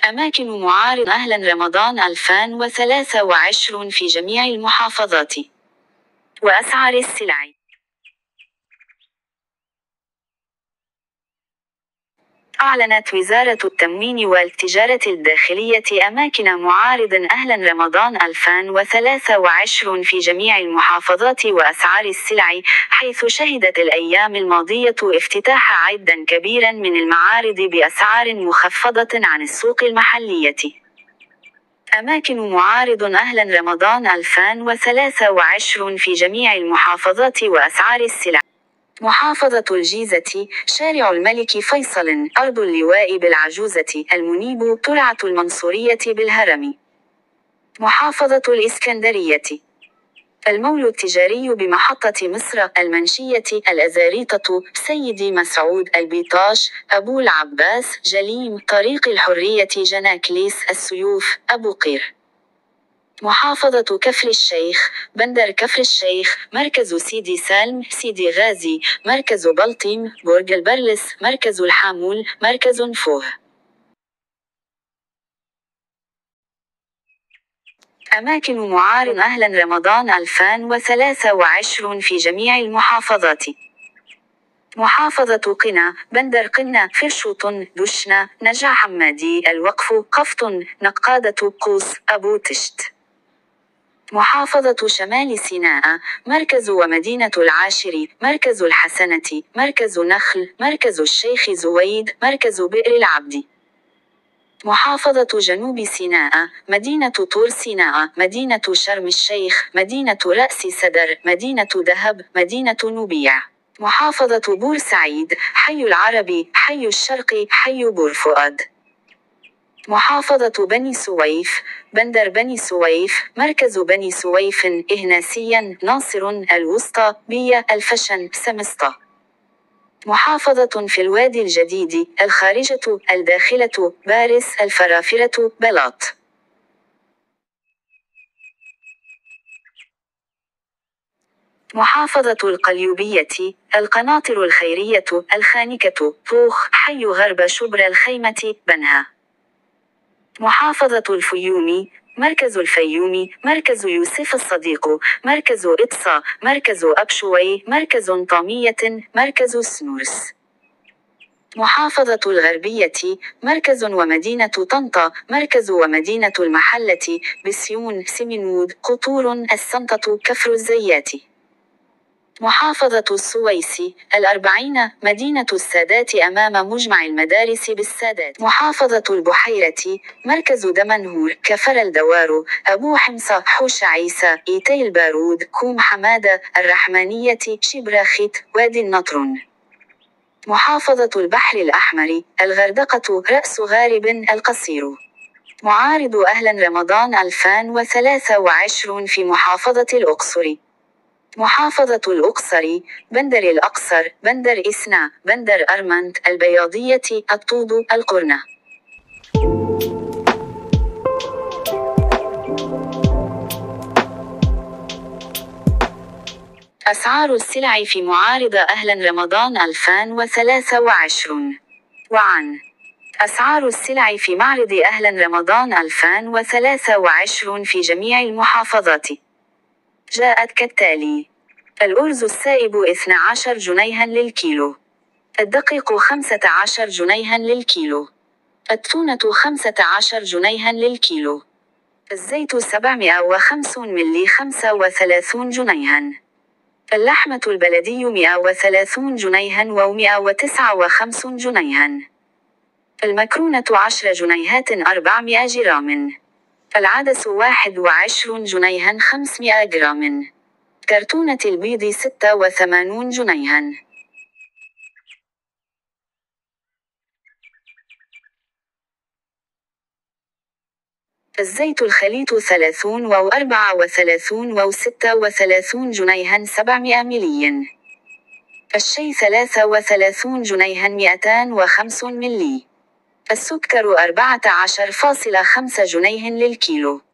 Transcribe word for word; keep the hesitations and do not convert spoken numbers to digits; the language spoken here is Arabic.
أماكن معارض أهلا رمضان ألفين وثلاثة وعشرين في جميع المحافظات. وأسعار السلع. أعلنت وزارة التموين والتجارة الداخلية أماكن معارض أهلا رمضان ألفين وثلاثة وعشرين في جميع المحافظات وأسعار السلع، حيث شهدت الأيام الماضية افتتاح عدد كبير من المعارض بأسعار مخفضة عن السوق المحلية. أماكن معارض أهلا رمضان ألفين وثلاثة وعشرين في جميع المحافظات وأسعار السلع. محافظة الجيزة، شارع الملك فيصل، أرض اللواء بالعجوزة، المنيب، ترعة المنصورية بالهرم. محافظة الإسكندرية، المول التجاري بمحطة مصر، المنشية، الأزاريطة، سيدي مسعود، البيطاش، أبو العباس، جليم، طريق الحرية، جناكليس، السيوف، أبو قير. محافظة كفر الشيخ، بندر كفر الشيخ، مركز سيدي سالم، سيدي غازي، مركز بلطيم، برج البرلس، مركز الحامول، مركز فوه. أماكن معارض أهلا رمضان ألفين وثلاثة وعشرين في جميع المحافظات. محافظة قنا، بندر قنا، فرشوط، دشنا، نجع حمادي، الوقف، قفط، نقادة قوس، أبو تشت. محافظة شمال سيناء، مركز ومدينة العاشر، مركز الحسنة، مركز نخل، مركز الشيخ زويد، مركز بئر العبد. محافظة جنوب سيناء، مدينة طور سيناء، مدينة شرم الشيخ، مدينة رأس سدر، مدينة دهب، مدينة نوبيع. محافظة بورسعيد، حي العربي، حي الشرق، حي بورفؤاد. محافظة بني سويف، بندر بني سويف، مركز بني سويف، إهناسيا، ناصر، الوسطى، بيا، الفشن، سمسطة. محافظة في الوادي الجديد، الخارجة، الداخلة، بارس، الفرافرة، بلاط. محافظة القليوبية، القناطر الخيرية، الخانكة، طوخ، حي غرب شبر الخيمة، بنها. محافظة الفيوم، مركز الفيوم، مركز يوسف الصديق، مركز إطسا، مركز أبشوي، مركز طامية، مركز سنورس. محافظة الغربية، مركز ومدينة طنطا، مركز ومدينة المحلة، بسيون، سمنود، قطور، السنطة، كفر الزيات. محافظة السويس، الأربعين، مدينة السادات أمام مجمع المدارس بالسادات. محافظة البحيرة، مركز دمنهور، كفر الدوار، أبو حمصة، حوش عيسى، إيتي البارود، كوم حمادة، الرحمانية، شبراخيت، وادي النطرون. محافظة البحر الأحمر، الغردقة، رأس غارب، القصير. معارض أهلا رمضان ألفين وثلاثة وعشرين في محافظة الأقصر. محافظة الأقصر، بندر الأقصر، بندر إسنا، بندر أرمنت، البياضية، الطود، القرنة. أسعار السلع في معارض أهلا رمضان ألفين وثلاثة وعشرين. وعن أسعار السلع في معرض أهلا رمضان ألفين وثلاثة وعشرين في جميع المحافظات جاءت كالتالي: الأرز السائب اثنا عشر جنيها للكيلو، الدقيق خمسة عشر جنيها للكيلو، التونة خمسة عشر جنيها للكيلو، الزيت سبعمائة وخمسين ملي خمسة وثلاثين جنيها، اللحمة البلدي مائة وثلاثين جنيها ومائة وتسعة وخمسين جنيها، المكرونة عشر جنيهات أربعمائة جرام، العدس واحد وعشرين جنيها خمسمائة جرام، كرتونة البيض ستة وثمانين جنيها. الزيت الخليط ثلاثون وأربعة وثلاثون وستة وثلاثين جنيها سبعمائة ملي. الشاي ثلاثة وثلاثين جنيها مئتان وخمسين ملي. السكر أربعة عشر فاصلة خمسة جنيه للكيلو.